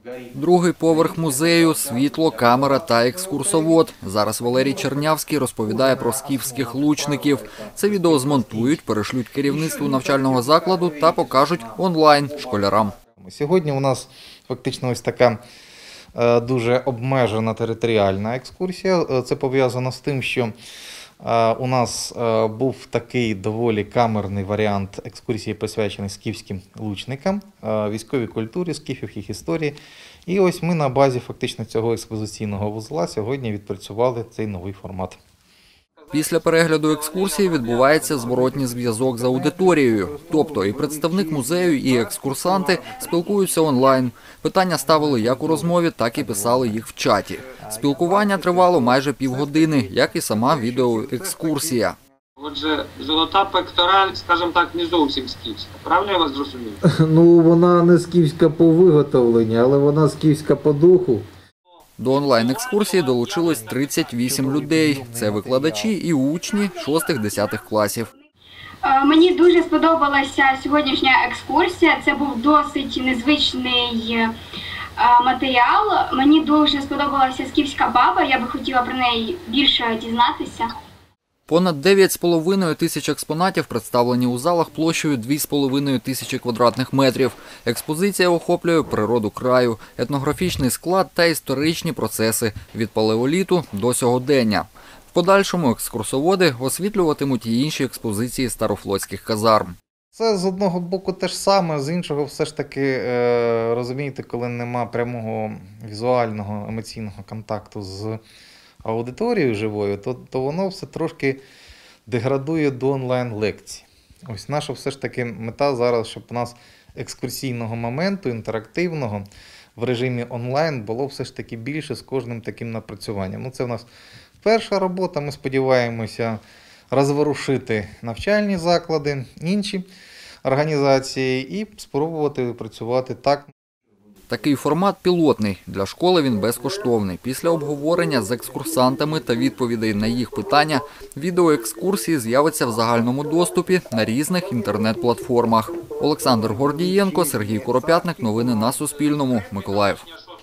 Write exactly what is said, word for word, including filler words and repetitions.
Другий поверх музею, світло, камера та екскурсовод. Зараз Валерій Чернявський розповідає про скіфських лучників. Це відео змонтують, перешлють керівництву навчального закладу та покажуть онлайн школярам. Сьогодні у нас фактично ось така дуже обмежена територіальна екскурсія. Це пов'язано з тим, що у нас був такий доволі камерний варіант екскурсії, присвячений скіфським лучникам, військовій культурі, скіфів, їх історії. І ось ми на базі фактично цього експозиційного вузла сьогодні відпрацювали цей новий формат. Після перегляду екскурсії відбувається зворотній зв'язок з аудиторією. Тобто і представник музею, і екскурсанти спілкуються онлайн. Питання ставили як у розмові, так і писали їх в чаті. Спілкування тривало майже півгодини, як і сама відеоекскурсія. Отже, золота пектораль, скажімо так, не зовсім скіфська. Правильно я вас зрозумів? Ну, вона не скіфська по виготовленню, але вона скіфська по духу. До онлайн-екскурсії долучилось тридцять вісім людей. Це викладачі і учні шостих-десятих класів. Мені дуже сподобалася сьогоднішня екскурсія. Це був досить незвичний матеріал. Мені дуже сподобалася скіфська баба. Я би хотіла про неї більше дізнатися. Понад дев'ять з половиною тисяч експонатів представлені у залах площею дві з половиною тисячі квадратних метрів. Експозиція охоплює природу краю, етнографічний склад та історичні процеси від палеоліту до сьогодення. В подальшому екскурсоводи освітлюватимуть і інші експозиції старофлотських казарм. Це з одного боку те ж саме, з іншого все ж таки, розумієте, коли нема прямого візуального, емоційного контакту з аудиторією живою, то, то воно все трошки деградує до онлайн-лекцій. Ось наша все ж таки мета зараз, щоб у нас екскурсійного моменту, інтерактивного, в режимі онлайн було все ж таки більше з кожним таким напрацюванням. Ну, це у нас перша робота, ми сподіваємося розворушити навчальні заклади, інші організації і спробувати працювати так. Такий формат пілотний. Для школи він безкоштовний. Після обговорення з екскурсантами та відповідей на їх питання відеоекскурсії з'явиться в загальному доступі на різних інтернет-платформах. Олександр Гордієнко, Сергій Коропятник. Новини на Суспільному. Миколаїв.